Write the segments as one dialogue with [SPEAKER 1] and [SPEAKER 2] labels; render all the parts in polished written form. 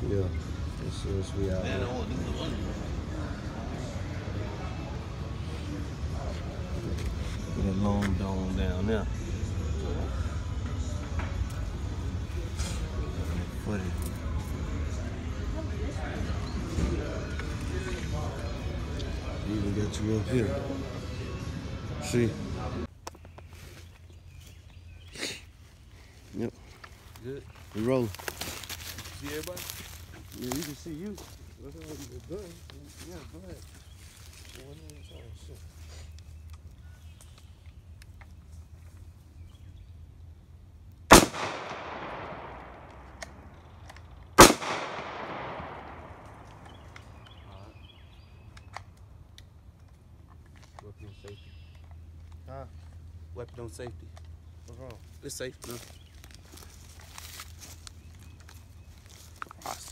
[SPEAKER 1] Yeah. This we out here. That long dome down there. Footage. Even got you up here. See? Yep.
[SPEAKER 2] Good.
[SPEAKER 1] We rolling.
[SPEAKER 2] See everybody?
[SPEAKER 1] Yeah, you can see you.
[SPEAKER 2] That's all you done. Yeah, go ahead. Shit. Weapon on safety.
[SPEAKER 1] Huh?
[SPEAKER 2] Weapon on safety.
[SPEAKER 1] What's wrong?
[SPEAKER 2] It's safe now. Awesome.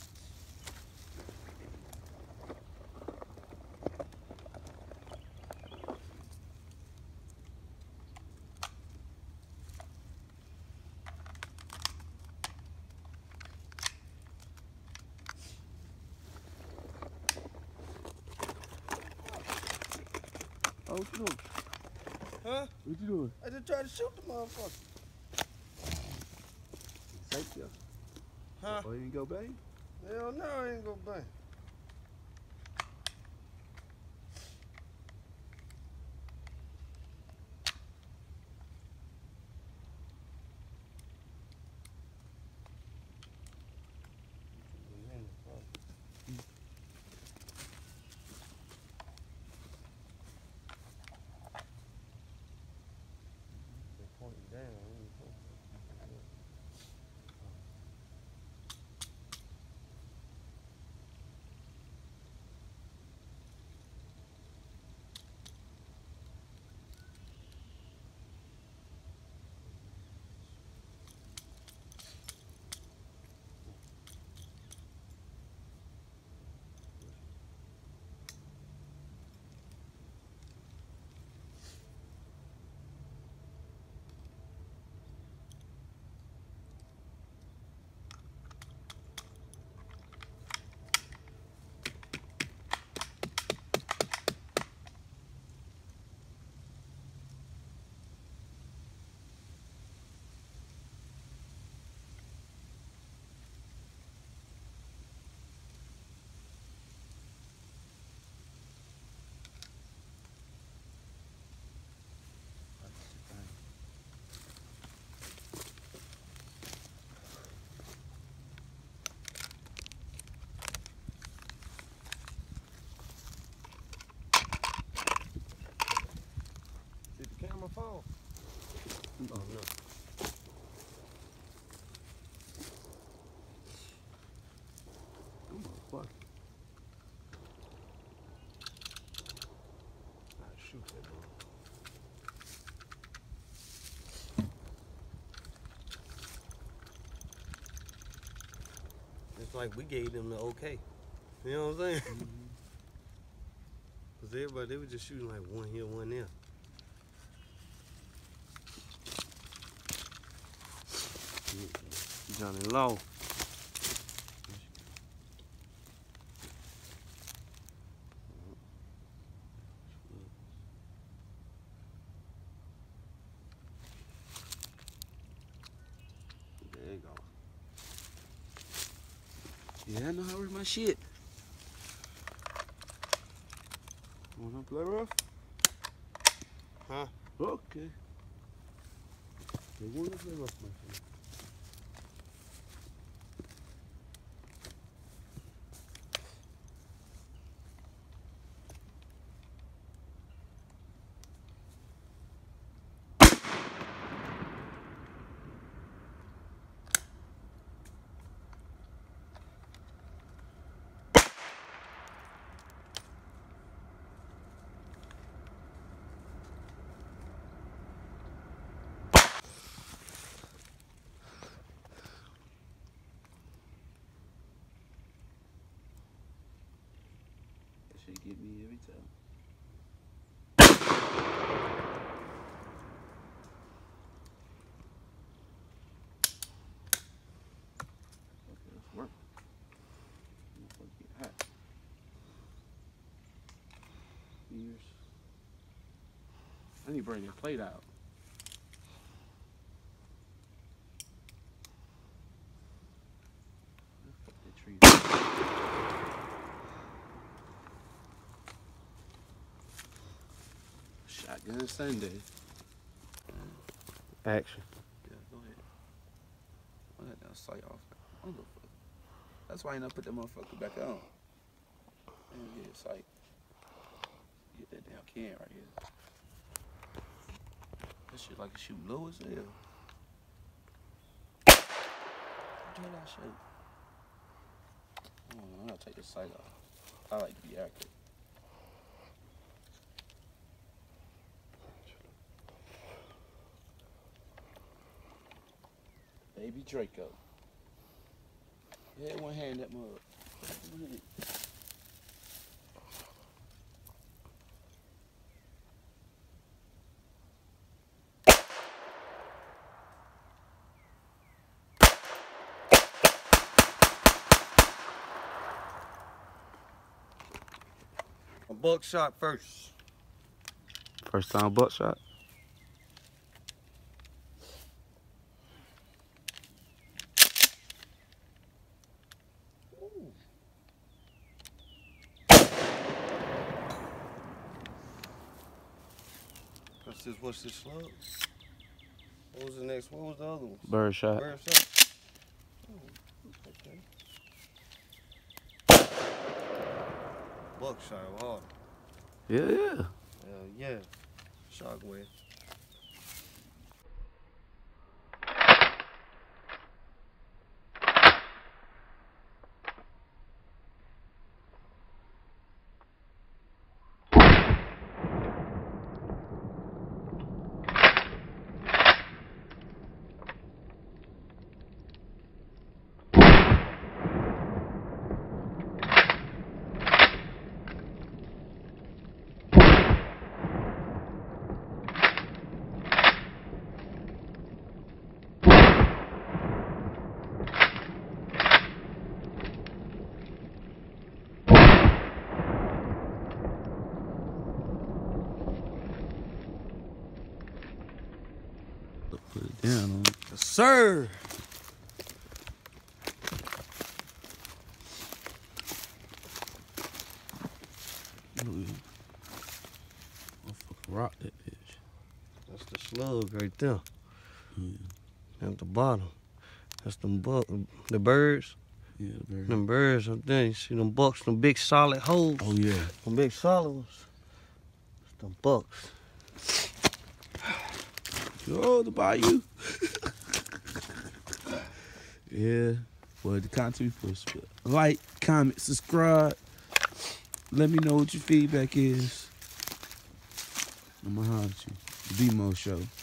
[SPEAKER 1] Oh, what you doing?
[SPEAKER 2] Huh?
[SPEAKER 1] What you doing?
[SPEAKER 2] I just tried to shoot the motherfucker.
[SPEAKER 1] Safety.
[SPEAKER 2] Huh?
[SPEAKER 1] Oh, you didn't go bang?
[SPEAKER 2] Hell no, I ain't gonna bang. Pointing down. Did the camera fall?
[SPEAKER 1] Oh, no. What?
[SPEAKER 2] Shoot that ball. It's like we gave them the okay. You know what I'm saying? Cause everybody, they were just shooting like one here, one there.
[SPEAKER 1] Johnny Law. There you go. Yeah, I know how to work my shit. Wanna play rough?
[SPEAKER 2] Huh?
[SPEAKER 1] Okay. They wanna play rough, my friend. That shit get me every time. Okay, let's work. I need to bring that plate out. Fuck that tree. Shotgun Sunday.
[SPEAKER 2] Action.
[SPEAKER 1] Yeah, go ahead. Run that damn sight off. Motherfucker. That's why I ain't not put that motherfucker back on. And get it sight. Get that damn can right here. That shit like it's shooting low as hell. What the hell I shoot? I gotta take the sight off. I like to be accurate. Baby Draco. Yeah, one hand that mug.
[SPEAKER 2] A buckshot first.
[SPEAKER 3] First time buckshot.
[SPEAKER 2] What's this slug? What was the next? What was the other one?
[SPEAKER 3] Bird shot.
[SPEAKER 2] Bird shot. Oh, okay. Buckshot hard.
[SPEAKER 3] Yeah.
[SPEAKER 2] Hell yeah. Shockwave.
[SPEAKER 3] Put it down on it.
[SPEAKER 2] Yes, sir.
[SPEAKER 3] Motherfucker rock that bitch.
[SPEAKER 2] That's the slug right there.
[SPEAKER 3] Yeah.
[SPEAKER 2] At the bottom. That's the birds.
[SPEAKER 3] Yeah, the bird.
[SPEAKER 2] Them birds up there. You see them bucks, them big solid holes.
[SPEAKER 3] Oh yeah.
[SPEAKER 2] Them big solid ones. It's them bucks.
[SPEAKER 3] Oh, the bayou. Yeah. Well, the content we post. Like, comment, subscribe. Let me know what your feedback is. I'ma holler at you. The B-Mo Show.